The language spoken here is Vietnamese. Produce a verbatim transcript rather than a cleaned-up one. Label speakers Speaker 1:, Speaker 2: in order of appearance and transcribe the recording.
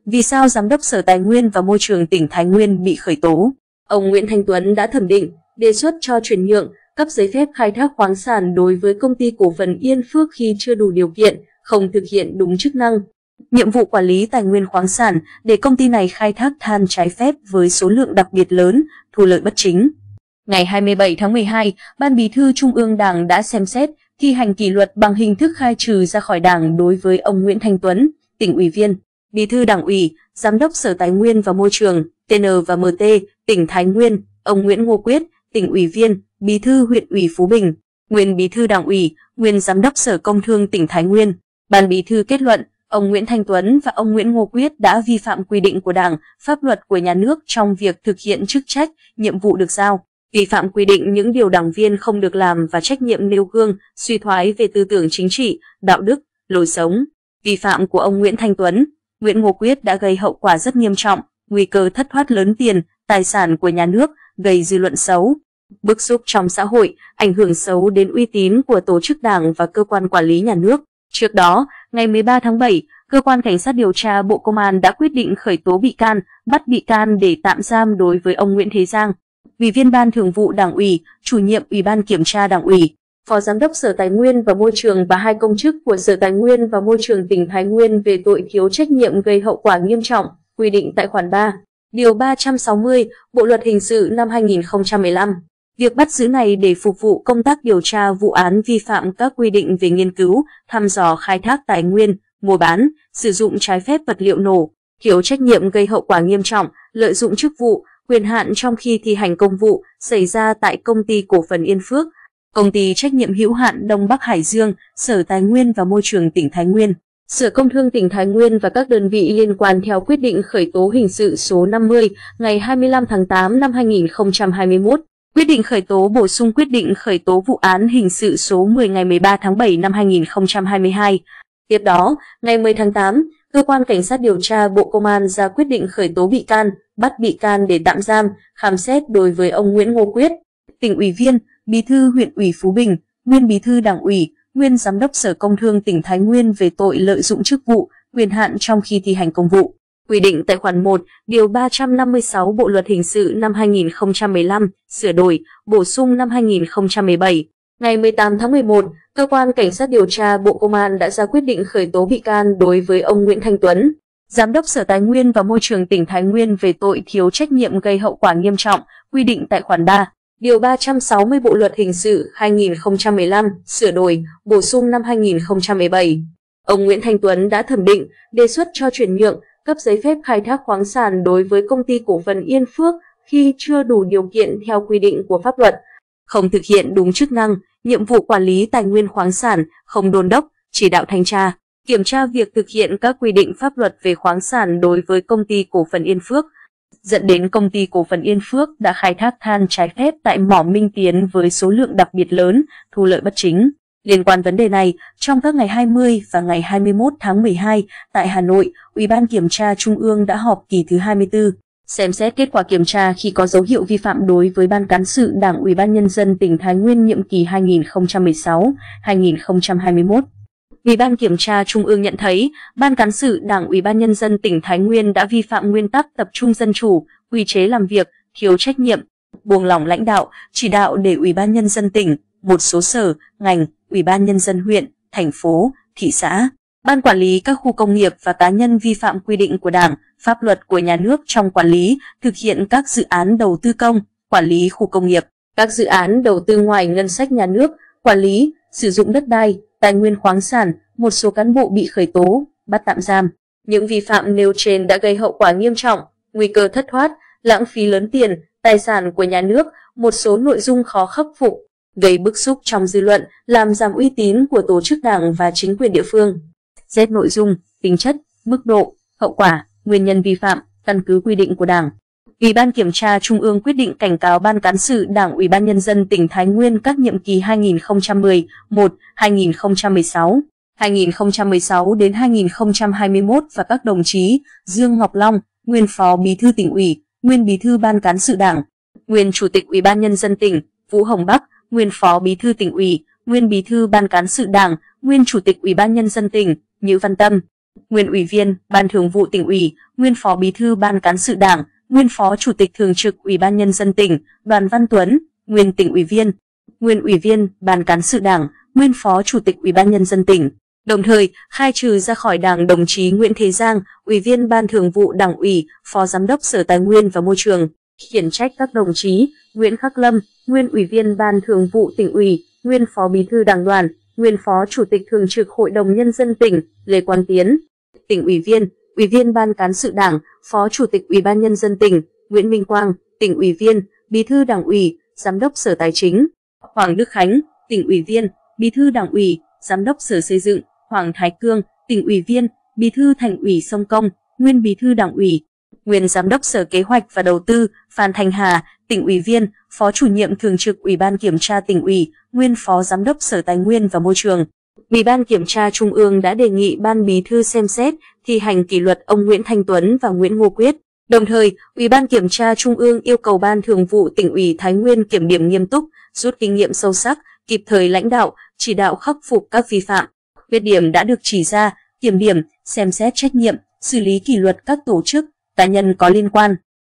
Speaker 1: vì sao Giám đốc Sở Tài nguyên và Môi trường tỉnh Thái Nguyên bị khởi tố? Ông Nguyễn Thanh Tuấn đã thẩm định, đề xuất cho chuyển nhượng, cấp giấy phép khai thác khoáng sản đối với công ty cổ phần Yên Phước khi chưa đủ điều kiện, không thực hiện đúng chức năng, nhiệm vụ quản lý tài nguyên khoáng sản để công ty này khai thác than trái phép với số lượng đặc biệt lớn, thu lợi bất chính. Ngày hai mươi bảy tháng mười hai, Ban Bí thư Trung ương Đảng đã xem xét thi hành kỷ luật bằng hình thức khai trừ ra khỏi Đảng đối với ông Nguyễn Thanh Tuấn, tỉnh ủy viên, Bí thư Đảng ủy, Giám đốc Sở Tài nguyên và Môi trường (T N và M T) tỉnh Thái Nguyên, ông Nguyễn Ngô Quyết, tỉnh ủy viên, Bí thư huyện ủy Phú Bình, nguyên Bí thư Đảng ủy, nguyên Giám đốc Sở Công Thương tỉnh Thái Nguyên. Ban Bí thư kết luận, ông Nguyễn Thanh Tuấn và ông Nguyễn Ngô Quyết đã vi phạm quy định của Đảng, pháp luật của nhà nước trong việc thực hiện chức trách, nhiệm vụ được giao, vi phạm quy định những điều đảng viên không được làm và trách nhiệm nêu gương, suy thoái về tư tưởng chính trị, đạo đức, lối sống. Vi phạm của ông Nguyễn Thanh Tuấn, Nguyễn Ngô Quyết đã gây hậu quả rất nghiêm trọng, nguy cơ thất thoát lớn tiền, tài sản của nhà nước, gây dư luận xấu, bức xúc trong xã hội, ảnh hưởng xấu đến uy tín của tổ chức đảng và cơ quan quản lý nhà nước. Trước đó, ngày mười ba tháng bảy, Cơ quan Cảnh sát điều tra Bộ Công an đã quyết định khởi tố bị can, bắt bị can để tạm giam đối với ông Nguyễn Thế Giang, Ủy viên Ban Thường vụ Đảng ủy, Chủ nhiệm Ủy ban Kiểm tra Đảng ủy, Phó Giám đốc Sở Tài nguyên và Môi trường và hai công chức của Sở Tài nguyên và Môi trường tỉnh Thái Nguyên về tội thiếu trách nhiệm gây hậu quả nghiêm trọng, quy định tại khoản ba, điều ba trăm sáu mươi, Bộ luật hình sự năm hai nghìn không trăm mười lăm. Việc bắt giữ này để phục vụ công tác điều tra vụ án vi phạm các quy định về nghiên cứu, thăm dò khai thác tài nguyên, mua bán, sử dụng trái phép vật liệu nổ, thiếu trách nhiệm gây hậu quả nghiêm trọng, lợi dụng chức vụ, quyền hạn trong khi thi hành công vụ xảy ra tại Công ty Cổ phần Yên Phước, Công ty trách nhiệm hữu hạn Đông Bắc Hải Dương, Sở Tài nguyên và Môi trường tỉnh Thái Nguyên, Sở Công Thương tỉnh Thái Nguyên và các đơn vị liên quan theo quyết định khởi tố hình sự số năm mươi ngày hai mươi lăm tháng tám năm hai nghìn không trăm hai mươi mốt. Quyết định khởi tố bổ sung quyết định khởi tố vụ án hình sự số mười ngày mười ba tháng bảy năm hai nghìn không trăm hai mươi hai. Tiếp đó, ngày mười tháng tám, Cơ quan Cảnh sát điều tra Bộ Công an ra quyết định khởi tố bị can, bắt bị can để tạm giam, khám xét đối với ông Nguyễn Ngô Quyết, tỉnh ủy viên, Bí thư huyện ủy Phú Bình, nguyên Bí thư Đảng ủy, nguyên Giám đốc Sở Công Thương tỉnh Thái Nguyên về tội lợi dụng chức vụ, quyền hạn trong khi thi hành công vụ. Quy định tại khoản một, điều ba trăm năm mươi sáu Bộ luật hình sự năm hai nghìn không trăm mười lăm, sửa đổi, bổ sung năm hai nghìn không trăm mười bảy. Ngày mười tám tháng mười một, Cơ quan Cảnh sát điều tra Bộ Công an đã ra quyết định khởi tố bị can đối với ông Nguyễn Thanh Tuấn, Giám đốc Sở Tài nguyên và Môi trường tỉnh Thái Nguyên về tội thiếu trách nhiệm gây hậu quả nghiêm trọng, quy định tại khoản ba, điều ba trăm sáu mươi Bộ luật hình sự hai nghìn không trăm mười lăm, sửa đổi, bổ sung năm hai nghìn không trăm mười bảy. Ông Nguyễn Thanh Tuấn đã thẩm định, đề xuất cho chuyển nhượng, cấp giấy phép khai thác khoáng sản đối với Công ty Cổ phần Yên Phước khi chưa đủ điều kiện theo quy định của pháp luật, không thực hiện đúng chức năng, nhiệm vụ quản lý tài nguyên khoáng sản, không đôn đốc, chỉ đạo thanh tra, kiểm tra việc thực hiện các quy định pháp luật về khoáng sản đối với Công ty Cổ phần Yên Phước, dẫn đến Công ty Cổ phần Yên Phước đã khai thác than trái phép tại mỏ Minh Tiến với số lượng đặc biệt lớn, thu lợi bất chính. Liên quan vấn đề này, trong các ngày hai mươi và ngày hai mươi mốt tháng mười hai, tại Hà Nội, Ủy ban Kiểm tra Trung ương đã họp kỳ thứ hai mươi tư, xem xét kết quả kiểm tra khi có dấu hiệu vi phạm đối với Ban Cán sự Đảng Ủy ban Nhân dân tỉnh Thái Nguyên nhiệm kỳ hai nghìn không trăm mười sáu đến hai nghìn không trăm hai mươi mốt. Ủy ban Kiểm tra Trung ương nhận thấy, Ban Cán sự Đảng Ủy ban Nhân dân tỉnh Thái Nguyên đã vi phạm nguyên tắc tập trung dân chủ, quy chế làm việc, thiếu trách nhiệm, buông lỏng lãnh đạo, chỉ đạo để Ủy ban Nhân dân tỉnh, một số sở, ngành, Ủy ban Nhân dân huyện, thành phố, thị xã, Ban quản lý các khu công nghiệp và cá nhân vi phạm quy định của Đảng, pháp luật của nhà nước trong quản lý, thực hiện các dự án đầu tư công, quản lý khu công nghiệp, các dự án đầu tư ngoài ngân sách nhà nước, quản lý, sử dụng đất đai, tài nguyên khoáng sản, một số cán bộ bị khởi tố, bắt tạm giam. Những vi phạm nêu trên đã gây hậu quả nghiêm trọng, nguy cơ thất thoát, lãng phí lớn tiền, tài sản của nhà nước, một số nội dung khó khắc phục, gây bức xúc trong dư luận, làm giảm uy tín của tổ chức đảng và chính quyền địa phương. Xét nội dung, tính chất, mức độ, hậu quả, nguyên nhân vi phạm, căn cứ quy định của Đảng, Ủy ban Kiểm tra Trung ương quyết định cảnh cáo Ban Cán sự Đảng Ủy ban Nhân dân tỉnh Thái Nguyên các nhiệm kỳ hai nghìn không trăm mười một, hai nghìn không trăm mười sáu, hai nghìn không trăm mười sáu đến hai nghìn không trăm hai mươi mốt và các đồng chí Dương Ngọc Long, nguyên Phó Bí thư Tỉnh ủy, nguyên Bí thư Ban Cán sự Đảng, nguyên Chủ tịch Ủy ban Nhân dân tỉnh, Vũ Hồng Bắc, nguyên Phó Bí thư Tỉnh ủy, nguyên Bí thư Ban Cán sự Đảng, nguyên Chủ tịch Ủy ban Nhân dân tỉnh, Nhữ Văn Tâm, nguyên ủy viên Ban Thường vụ Tỉnh ủy, nguyên Phó Bí thư Ban Cán sự Đảng, nguyên Phó Chủ tịch Thường trực Ủy ban Nhân dân tỉnh Đoàn Văn Tuấn, nguyên Tỉnh ủy viên, nguyên Ủy viên Ban Cán sự Đảng, nguyên Phó Chủ tịch Ủy ban Nhân dân tỉnh. Đồng thời, khai trừ ra khỏi Đảng đồng chí Nguyễn Thế Giang, Ủy viên Ban Thường vụ Đảng ủy, Phó Giám đốc Sở Tài nguyên và Môi trường. Khiển trách các đồng chí Nguyễn Khắc Lâm, nguyên Ủy viên Ban Thường vụ Tỉnh ủy, nguyên Phó Bí thư Đảng đoàn, nguyên Phó Chủ tịch Thường trực Hội đồng Nhân dân tỉnh Lê Quang Tiến. Tỉnh ủy viên, Ủy viên Ban Cán sự Đảng, Phó Chủ tịch Ủy ban Nhân dân tỉnh Nguyễn Minh Quang, Tỉnh ủy viên, Bí thư Đảng ủy, Giám đốc Sở Tài chính. Hoàng Đức Khánh, Tỉnh ủy viên, Bí thư Đảng ủy, Giám đốc Sở Xây dựng. Hoàng Thái Cương, Tỉnh ủy viên, Bí thư Thành ủy Sông Công, nguyên Bí thư Đảng ủy, nguyên Giám đốc Sở Kế hoạch và Đầu tư. Phan Thanh Hà, Tỉnh ủy viên, Phó Chủ nhiệm Thường trực Ủy ban Kiểm tra Tỉnh ủy, nguyên Phó Giám đốc Sở Tài nguyên và Môi trường. Ủy ban Kiểm tra Trung ương đã đề nghị Ban Bí thư xem xét thi hành kỷ luật ông Nguyễn Thanh Tuấn và Nguyễn Ngô Quyết. Đồng thời, Ủy ban Kiểm tra Trung ương yêu cầu Ban Thường vụ Tỉnh ủy Thái Nguyên kiểm điểm nghiêm túc, rút kinh nghiệm sâu sắc, kịp thời lãnh đạo, chỉ đạo khắc phục các vi phạm, khuyết điểm đã được chỉ ra, kiểm điểm, xem xét trách nhiệm, xử lý kỷ luật các tổ chức, cá nhân có liên quan.